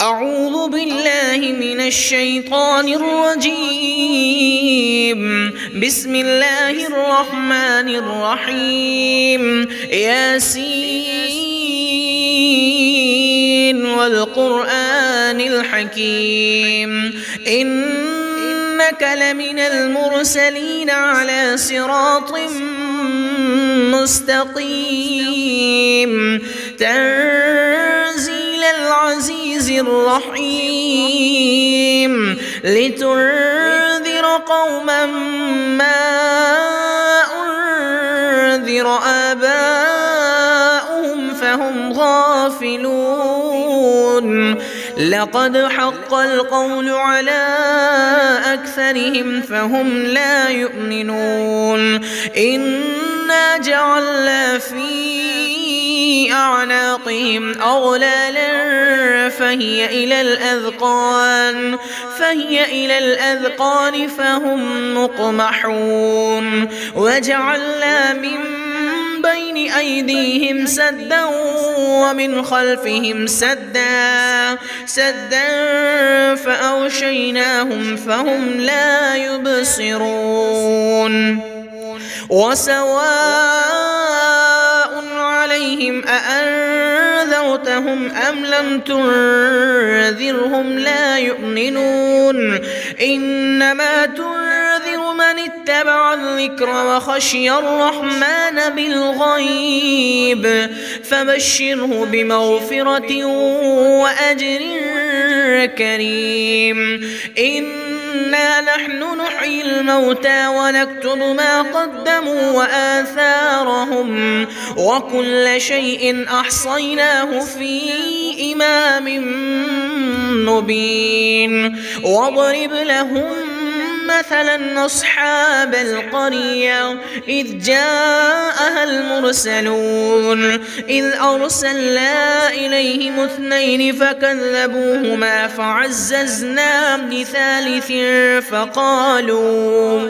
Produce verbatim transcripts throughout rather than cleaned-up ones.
أعوذ بالله من الشيطان الرجيم. بسم الله الرحمن الرحيم. ياسين والقرآن الحكيم إنك لمن المرسلين على صراط مستقيم تنزيل العزيز الرحيم لتنذر قوما ما أنذر آباؤهم فهم غافلون لقد حق القول على أكثرهم فهم لا يؤمنون إنا جعلنا في أعناقهم أغلالا فهي إلى الأذقان فهي إلى الأذقان فهم مقمحون وجعلنا من بين أيديهم سدا ومن خلفهم سدا سدا فأغشيناهم فهم لا يبصرون وسواء عليهم أأنذرتهم أم لم تنذرهم لا يؤمنون إنما تنذر من اتبع الذكر وخشي الرحمن بالغيب فبشره بمغفرة وأجر كريم إنا نحن نحيي الموتى ونكتب ما قدموا وآثارهم وكل شيء أحصيناه في إمام مبين واضرب لهم مثلا أصحاب القرية إذ جاءها المرسلون إذ أرسلنا إليهم اثنين فكذبوهما فعززنا بثالث فقالوا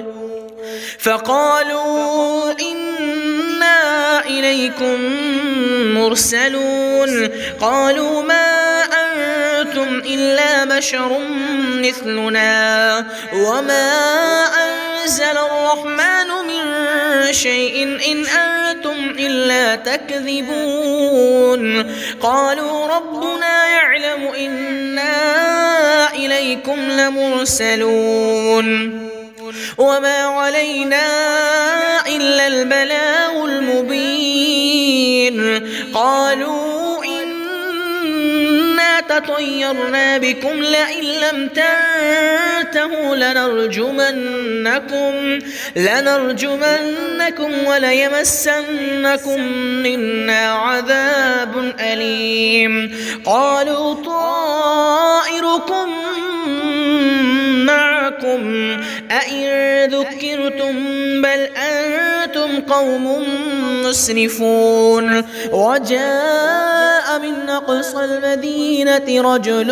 فقالوا إنا إليكم مرسلون قالوا ما أنتم إلا بشر مثلنا وما أنزل الرحمن من شيء إن أنتم إلا تكذبون قالوا ربنا يعلم إنا إليكم لمرسلون وما علينا إلا البلاغ المبين قالوا تطيرنا بكم لئن لم تنتهوا لنرجمنكم لنرجمنكم وليمسنكم منا عذاب أليم قالوا طائركم معكم أئن ذكرتم بل أنتم قوم مسرفون وجاء من أقصى المدينة رجل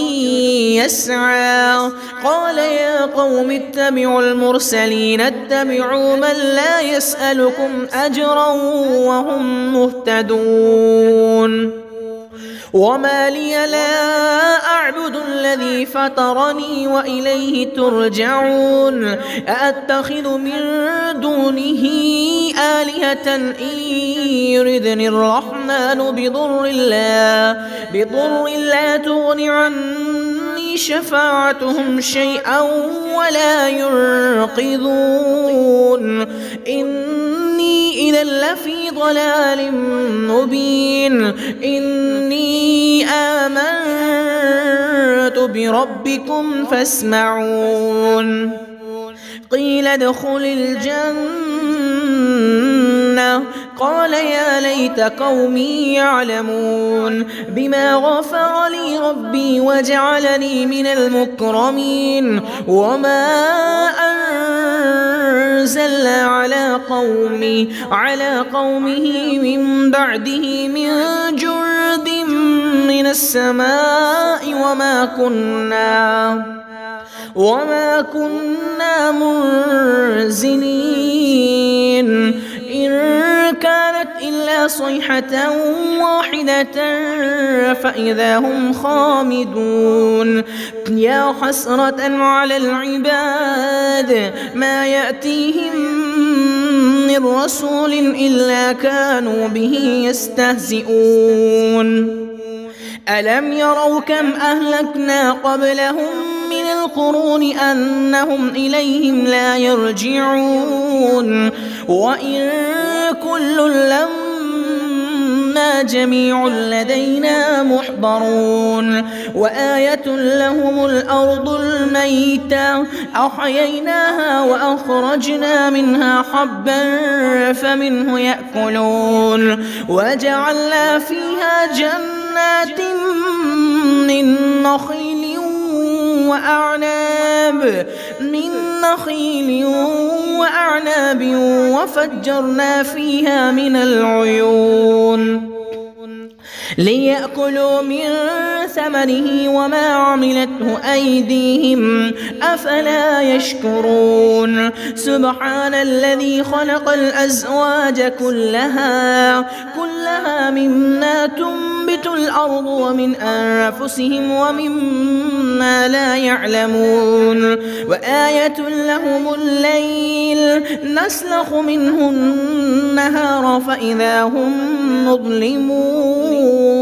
يسعى قال يا قوم اتبعوا المرسلين اتبعوا من لا يسألكم أجرا وهم مهتدون وما لي لا أعبد الذي فطرني وإليه ترجعون أأتخذ من دونه آلهة إن يردني الرحمن بضر لا بضر لا تغن عني شفاعتهم شيئا ولا ينقذون إني إذا لفي ضلال مبين إني آمنت بربكم فاسمعون قيل ادخل الجنة قال يا ليت قومي يعلمون بما غفر لي ربي وجعلني من المكرمين وما أنزلنا على قومي على قومه من بعده من جند من السماء وما كنا وما كنا منزلين إن كانت إلا إلا صيحة واحدة فإذا هم خامدون يا حسرة على العباد ما يأتيهم من رسول إلا كانوا به يستهزئون ألم يروا كم أهلكنا قبلهم من القرون أنهم إليهم لا يرجعون وإن كل لما جميع لدينا محضرون وآية لهم الأرض الميتة أحييناها وأخرجنا منها حبا فمنه يأكلون وجعلنا فيها جنات من نخيل وأعناب من نخيل وأعناب وفجرنا فيها من العيون ليأكلوا من ثمره وما عملته أيديهم أفلا يشكرون سبحان الذي خلق الأزواج كلها كلها مما تنبت الأرض ومن أنفسهم ومما لا يعلمون وآية لهم الليل نسلخ منه النهار فإذا هم مظلمون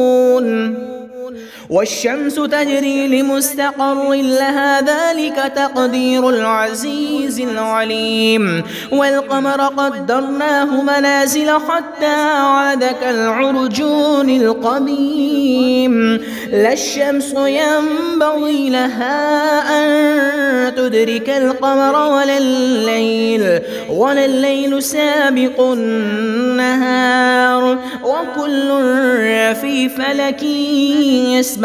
والشمس تجري لمستقر لها ذلك تقدير العزيز العليم والقمر قدرناه منازل حتى عاد كالعرجون القديم لا الشمس ينبغي لها أن تدرك القمر ولا الليل ولا الليل سابق النهار وكل في فلك يسبحون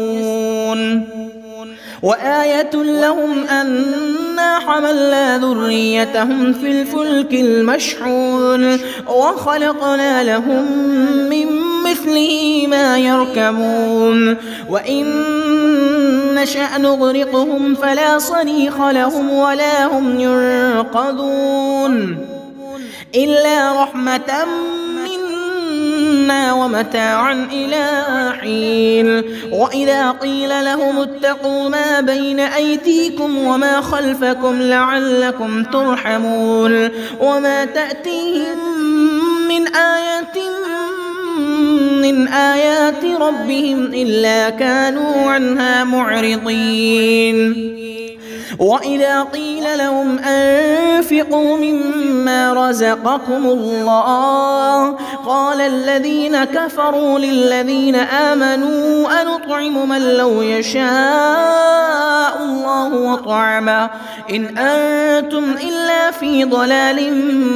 وآية لهم أنا حملنا ذريتهم في الفلك المشحون وخلقنا لهم من مثله ما يركبون وإن نشأ نغرقهم فلا صريخ لهم ولا هم ينقذون إلا رحمة منا ومتاعا إلى حين وإذا قيل لهم اتقوا ما بين أيديكم وما خلفكم لعلكم ترحمون وما تأتيهم من آية من آيات ربهم إلا كانوا عنها معرضين وإذا قيل لهم أنفقوا مما رزقكم الله قال الذين كفروا للذين آمنوا أنطعم من لو يشاء الله وطعمه إن أنتم إلا في ضلال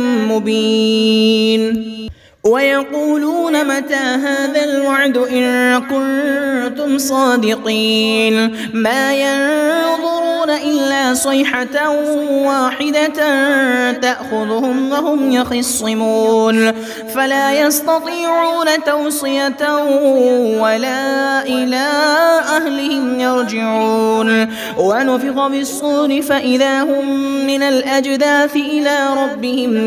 مبين ويقولون متى هذا الوعد إن كنتم صادقين ما ينظرون إلا صيحة واحدة تأخذهم وهم يخصمون فلا يستطيعون توصية ولا إلى أهلهم يرجعون ونفخ بالصور فإذا هم من الأجداث إلى ربهم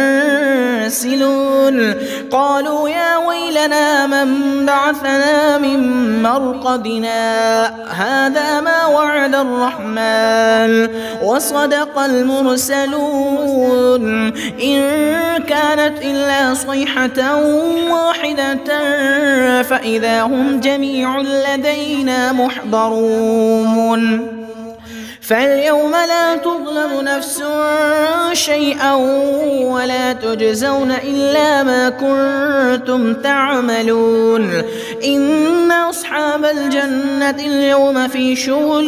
ينسلون قالوا يا ويلنا من بعثنا من مرقدنا هذا ما وعد الرحمن وصدق المرسلون إن كانت إلا صيحة واحدة فإذا هم جميع لدينا محضرون فاليوم لا تظلم نفس شيئا ولا تجزون إلا ما كنتم تعملون إن أصحاب الجنة اليوم في شغل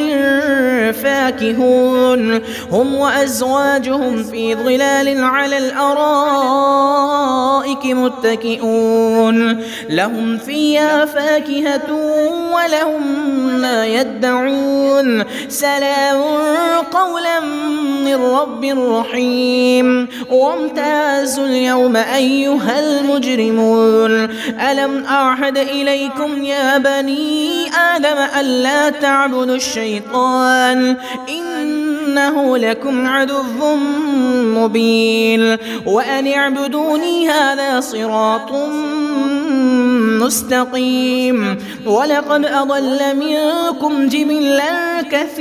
فاكهون هم وأزواجهم في ظلال على الأرائك متكئون لهم فيها فاكهة ولهم ما يدعون سلام قولا من رب رحيم وامتازوا اليوم أيها المجرمون ألم أعهد إليكم يا بني آدم ألا تعبدوا الشيطان إن إنه لكم عدو مبين وأن اعبدوني هذا صراط مستقيم ولقد أضل منكم جبلا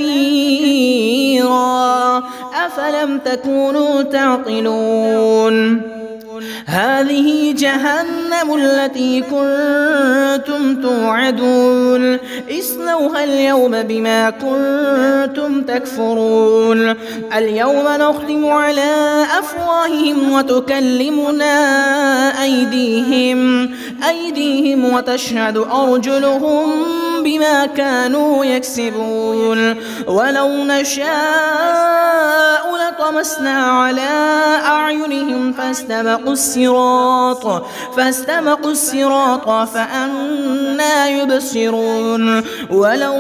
كثيرا أفلم تكونوا تعقلون هذه جهنم التي كنتم توعدون اصلوها اليوم بما كنتم تكفرون اليوم نختم على أفواههم وتكلمنا أيديهم أيديهم وتشهد أرجلهم بما كانوا يكسبون ولو نشاء لطمسنا على أعينهم فاستبقوا الصراط فاستبقوا الصراط فأنى يبصرون ولو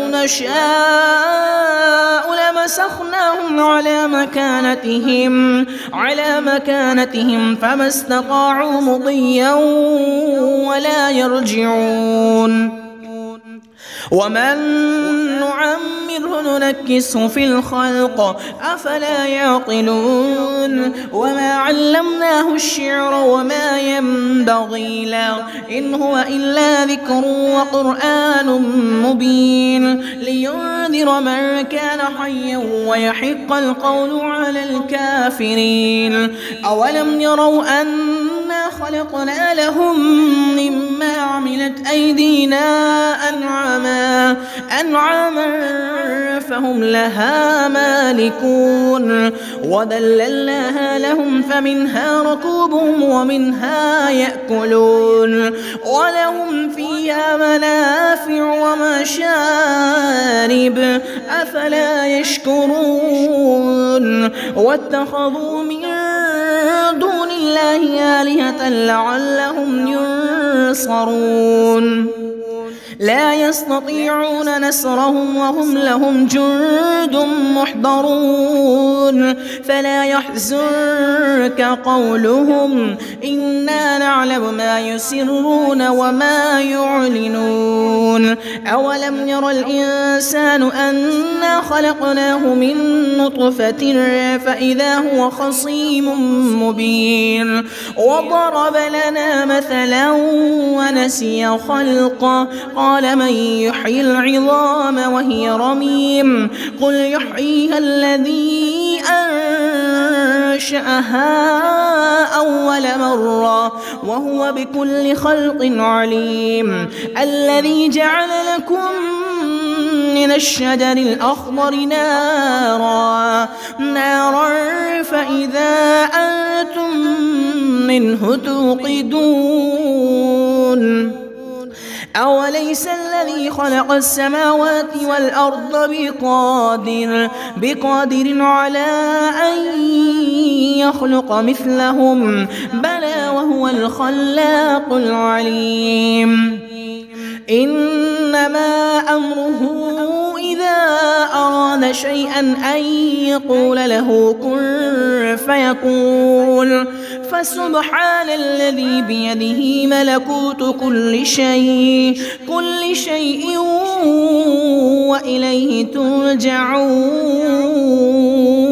نشاء لمسخناهم على مكانتهم على مكانتهم فما استطاعوا مضيا ولا يرجعون ومن نعمره ننكسه في الخلق أفلا يعقلون وما علمناه الشعر وما ينبغي له إن هو إلا ذكر وقرآن مبين لينذر من كان حيا ويحق القول على الكافرين أولم يروا أنا خلقنا لهم مما عملت أيدينا أنعاما أنعاما فهم لها مالكون وذللناها لهم فمنها ركوبهم ومنها يأكلون ولهم فيها منافع ومشارب أفلا يشكرون واتخذوا من دون الله آلهة لعلهم ينصرون لا يستطيعون نصرهم وهم لهم جند محضرون فلا يحزنك قولهم إنا نعلم ما يسرون وما يعلنون أولم ير الإنسان أنا خلقناه من نطفة فإذا هو خصيم مبين وضرب لنا مثلا ونسي خلقه قال من يحيي العظام وهي رميم قل يحييها الذي أنشأها أول مرة وهو بكل خلق عليم الذي جعل لكم من الشجر الأخضر نارا نارا فإذا أنتم منه توقدون أوليس الذي خلق السماوات والأرض بقادر بقادر على أن يخلق مثلهم بلى وهو الخلاق العليم إنما أمره إذا أراد شيئا أن يقول له كن فيكون فسبحان الذي بيده ملكوت كل شيء كل شيء وإليه ترجعون.